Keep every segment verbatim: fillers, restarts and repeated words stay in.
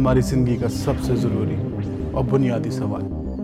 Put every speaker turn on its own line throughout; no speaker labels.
हमारी जिंदगी का सबसे ज़रूरी और बुनियादी सवाल,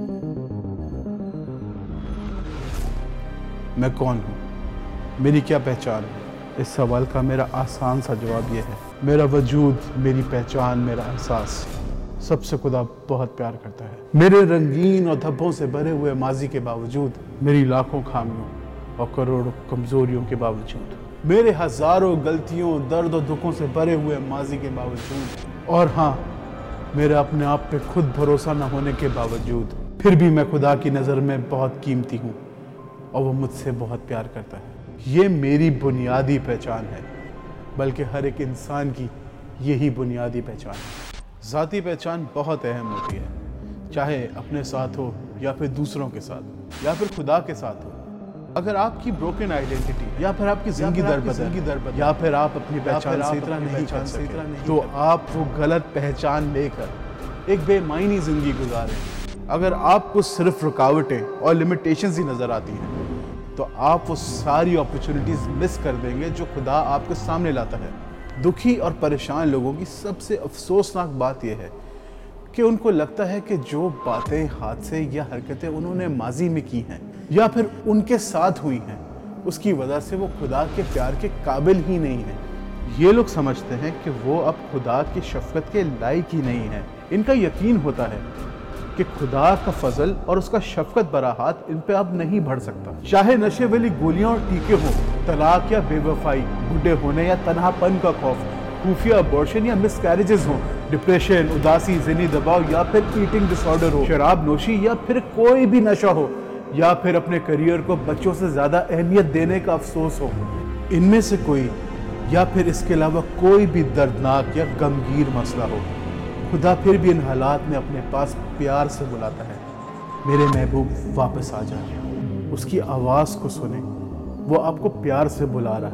मैं कौन हूँ, मेरी क्या पहचान है? इस सवाल का मेरा आसान सा जवाब ये है, मेरा वजूद, मेरी पहचान, मेरा एहसास सबसे खुदा बहुत प्यार करता है। मेरे रंगीन और धब्बों से भरे हुए माजी के बावजूद, मेरी लाखों खामियों और करोड़ों कमजोरियों के बावजूद, मेरे हजारों गलतियों, दर्द और दुखों से भरे हुए माजी के बावजूद, और हाँ, मेरे अपने आप पे खुद भरोसा न होने के बावजूद, फिर भी मैं खुदा की नज़र में बहुत कीमती हूँ और वो मुझसे बहुत प्यार करता है। ये मेरी बुनियादी पहचान है, बल्कि हर एक इंसान की यही बुनियादी पहचान है। ज़ाती पहचान बहुत अहम होती है, चाहे अपने साथ हो या फिर दूसरों के साथ या फिर खुदा के साथ हो। अगर आपकी ब्रोकन आइडेंटिटी या फिर आपकी जिंदगी दरबदर या फिर आप अपनी पहचान से इतना नहीं कर सके, तो आप वो गलत पहचान लेकर एक बेमायनी जिंदगी गुजारें। अगर आपको सिर्फ रुकावटें और लिमिटेशंस ही नजर आती हैं, तो आप वो सारी अपॉर्चुनिटीज मिस कर देंगे जो खुदा आपके सामने लाता है। दुखी और परेशान लोगों की सबसे अफसोसनाक बात यह है कि उनको लगता है कि जो बातें, हादसे या हरकतें उन्होंने माजी में की हैं या फिर उनके साथ हुई हैं, उसकी वजह से वो खुदा के प्यार के काबिल ही नहीं है। ये लोग समझते हैं कि वो अब खुदा की शफकत के लायक ही नहीं है। इनका यकीन होता है कि खुदा का फजल और उसका शफकत भरा हाथ इन पे अब नहीं बढ़ सकता। चाहे नशे वाली गोलियां और टीके हों, तलाक या बेवफाई, बूढ़े होने या तन्हापन का खौफ, खुफिया अबॉर्शन या मिसकैरेजेस हों, डिप्रेशन, उदासी, ज़हनी दबाव या फिर ईटिंग डिसऑर्डर हो, शराब नोशी या फिर कोई भी नशा हो, या फिर अपने करियर को बच्चों से ज़्यादा अहमियत देने का अफसोस हो, इनमें से कोई या फिर इसके अलावा कोई भी दर्दनाक या गमगीन मसला हो, खुदा फिर भी इन हालात में अपने पास प्यार से बुलाता है, मेरे महबूब वापस आ जाए। उसकी आवाज़ को सुने, वो आपको प्यार से बुला रहा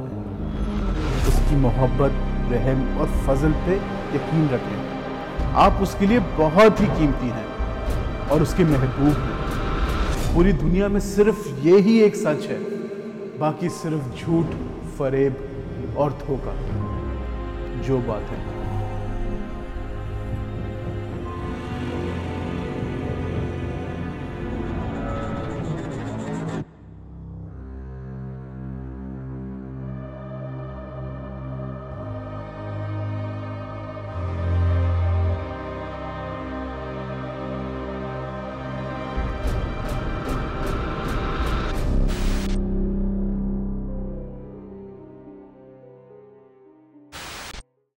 है। उसकी मोहब्बत, रहम और फजल पे यकीन रखें। आप उसके लिए बहुत ही कीमती हैं और उसके महबूब हैं। पूरी दुनिया में सिर्फ ये ही एक सच है, बाकी सिर्फ झूठ, फरेब और धोखा। जो बात है